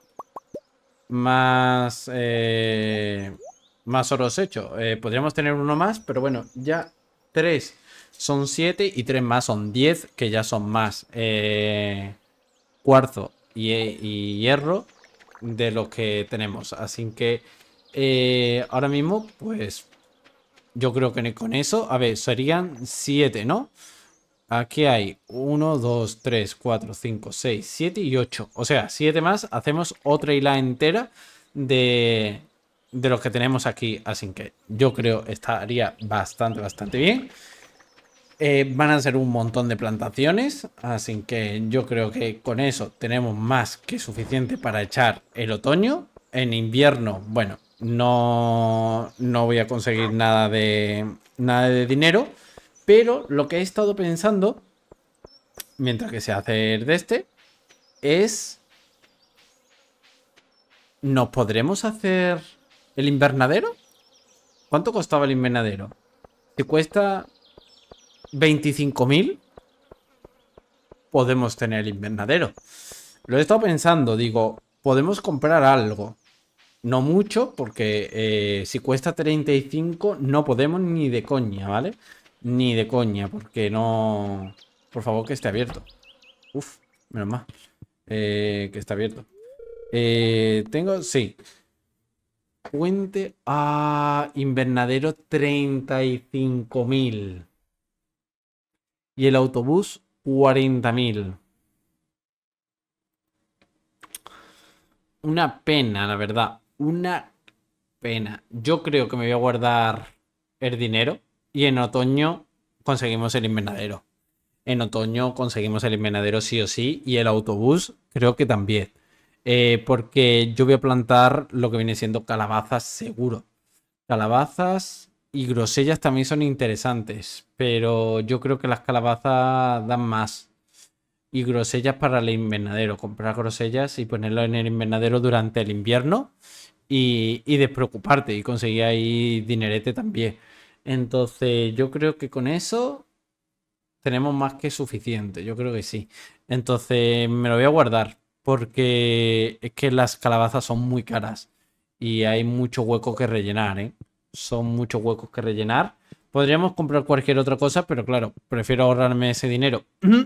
Más... Eh, más oros hechos. Eh, podríamos tener uno más, pero bueno, ya tres son siete y tres más son diez, que ya son más eh, cuarzo y, y hierro de los que tenemos. Así que eh, ahora mismo, pues yo creo que con eso, a ver, serían siete, ¿no? Aquí hay uno, dos, tres, cuatro, cinco, seis, siete y ocho. O sea, siete más, hacemos otra isla entera de, de los que tenemos aquí. Así que yo creo estaría bastante, bastante bien. Eh, van a ser un montón de plantaciones, así que yo creo que con eso tenemos más que suficiente para echar el otoño. En invierno, bueno, no, no voy a conseguir nada de, nada de dinero, pero lo que he estado pensando, mientras que se hace de este, es... ¿Nos podremos hacer el invernadero? ¿Cuánto costaba el invernadero? Si cuesta veinticinco mil, podemos tener el invernadero. Lo he estado pensando, digo, podemos comprar algo. No mucho, porque eh, si cuesta treinta y cinco no podemos ni de coña, ¿vale? Ni de coña, porque no... Por favor, que esté abierto. Uf, menos mal. Eh, que está abierto. Eh, tengo, sí. Puente a invernadero treinta y cinco mil. Y el autobús cuarenta mil. Una pena, la verdad. Una pena. Yo creo que me voy a guardar el dinero. Y en otoño conseguimos el invernadero. En otoño conseguimos el invernadero sí o sí. Y el autobús creo que también. Eh, porque yo voy a plantar lo que viene siendo calabazas seguro. Calabazas y grosellas también son interesantes. Pero yo creo que las calabazas dan más. Y grosellas para el invernadero. Comprar grosellas y ponerlo en el invernadero durante el invierno. Y, y despreocuparte. Y conseguir ahí dinerete también. Entonces yo creo que con eso tenemos más que suficiente. Yo creo que sí. Entonces me lo voy a guardar. Porque es que las calabazas son muy caras. Y hay mucho hueco que rellenar, ¿eh? Son muchos huecos que rellenar. Podríamos comprar cualquier otra cosa, pero claro, prefiero ahorrarme ese dinero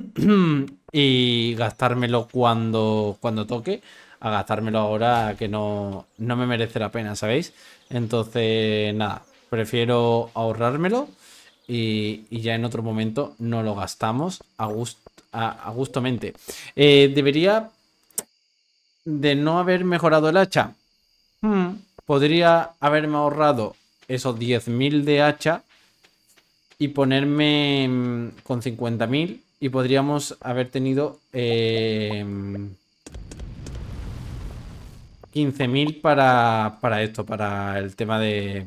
y gastármelo cuando, cuando toque, a gastármelo ahora que no, no me merece la pena, ¿sabéis? Entonces, nada, prefiero ahorrármelo y, y ya en otro momento no lo gastamos a, gust, a, a gustamente. Eh, debería de no haber mejorado el hacha. Hmm, podría haberme ahorrado esos diez mil de hacha y ponerme mmm, con cincuenta mil y podríamos haber tenido eh, quince mil para, para esto, para el tema de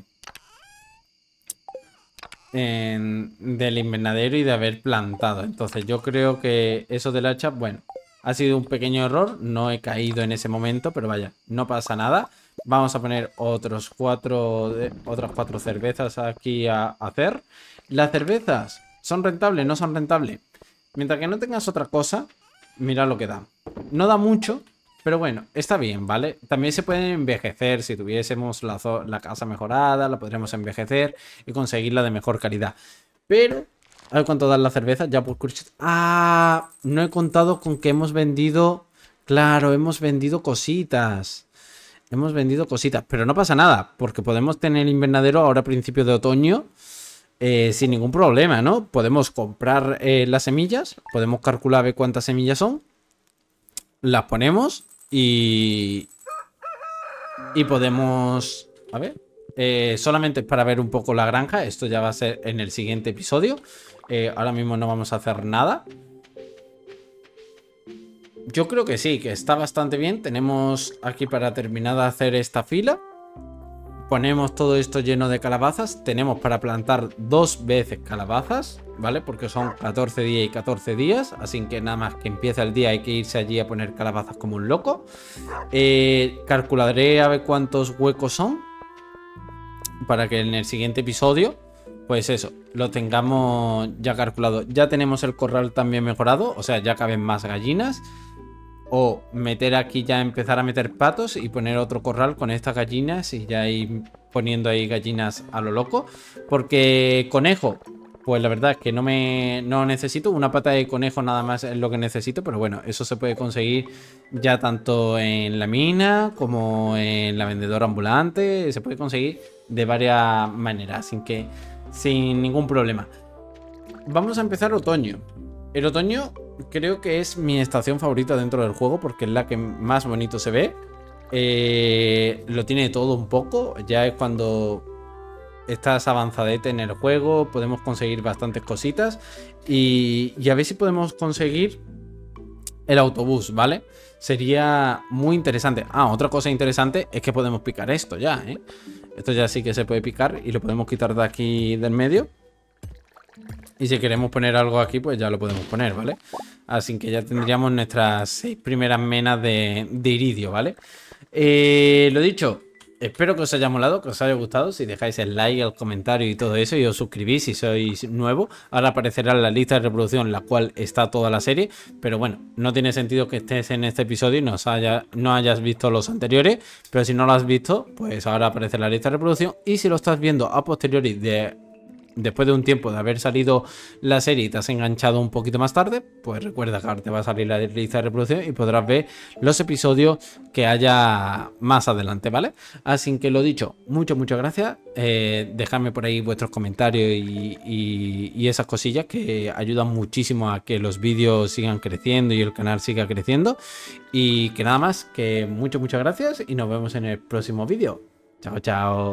en, del invernadero y de haber plantado. Entonces yo creo que eso del hacha, bueno, ha sido un pequeño error, no he caído en ese momento, pero vaya, no pasa nada. Vamos a poner otros cuatro, otras cuatro cervezas aquí a hacer. Las cervezas, ¿son rentables? ¿No son rentables? Mientras que no tengas otra cosa, mira lo que da. No da mucho, pero bueno, está bien, ¿vale? También se pueden envejecer. Si tuviésemos la, la casa mejorada, la podríamos envejecer y conseguirla de mejor calidad. Pero, a ver cuánto dan las cervezas, ya por curiosidad. Ah, no he contado con que hemos vendido... Claro, hemos vendido cositas. Hemos vendido cositas, pero no pasa nada, porque podemos tener el invernadero ahora a principios de otoño eh, sin ningún problema, ¿no? Podemos comprar eh, las semillas, podemos calcular a ver cuántas semillas son, las ponemos y, y podemos... A ver, eh, solamente para ver un poco la granja, esto ya va a ser en el siguiente episodio, eh, ahora mismo no vamos a hacer nada. Yo creo que sí, que está bastante bien. Tenemos aquí para terminar de hacer esta fila. Ponemos todo esto lleno de calabazas. Tenemos para plantar dos veces calabazas, ¿vale? Porque son catorce días y catorce días. Así que nada más que empieza el día hay que irse allí a poner calabazas como un loco. Eh, calcularé a ver cuántos huecos son, para que en el siguiente episodio pues eso, lo tengamos ya calculado. Ya tenemos el corral también mejorado, o sea, ya caben más gallinas. O meter aquí ya, empezar a meter patos y poner otro corral con estas gallinas y ya ir poniendo ahí gallinas a lo loco. Porque conejo, pues la verdad es que no me no necesito. Una pata de conejo nada más es lo que necesito, pero bueno, eso se puede conseguir ya tanto en la mina como en la vendedora ambulante. Se puede conseguir de varias maneras, sin que sin ningún problema. Vamos a empezar otoño. El otoño creo que es mi estación favorita dentro del juego porque es la que más bonito se ve. Eh, lo tiene todo un poco. Ya es cuando estás avanzadete en el juego. Podemos conseguir bastantes cositas. Y, y a ver si podemos conseguir el autobús, ¿vale? Sería muy interesante. Ah, otra cosa interesante es que podemos picar esto ya, ¿eh? Esto ya sí que se puede picar y lo podemos quitar de aquí del medio. Y si queremos poner algo aquí, pues ya lo podemos poner, ¿vale? Así que ya tendríamos nuestras seis primeras menas de, de iridio, ¿vale? Eh, lo dicho, espero que os haya molado, que os haya gustado. Si dejáis el like, el comentario y todo eso, y os suscribís si sois nuevo. Ahora aparecerá la lista de reproducción, la cual está toda la serie. Pero bueno, no tiene sentido que estés en este episodio y no, haya, no hayas visto los anteriores. Pero si no lo has visto, pues ahora aparece la lista de reproducción. Y si lo estás viendo a posteriori de... después de un tiempo de haber salido la serie y te has enganchado un poquito más tarde, pues recuerda que ahora te va a salir la lista de reproducción y podrás ver los episodios que haya más adelante, ¿vale? Así que lo dicho, muchas, muchas gracias. Eh, dejadme por ahí vuestros comentarios y, y, y esas cosillas que ayudan muchísimo a que los vídeos sigan creciendo y el canal siga creciendo. Y que nada más, que muchas, muchas gracias y nos vemos en el próximo vídeo. Chao, chao.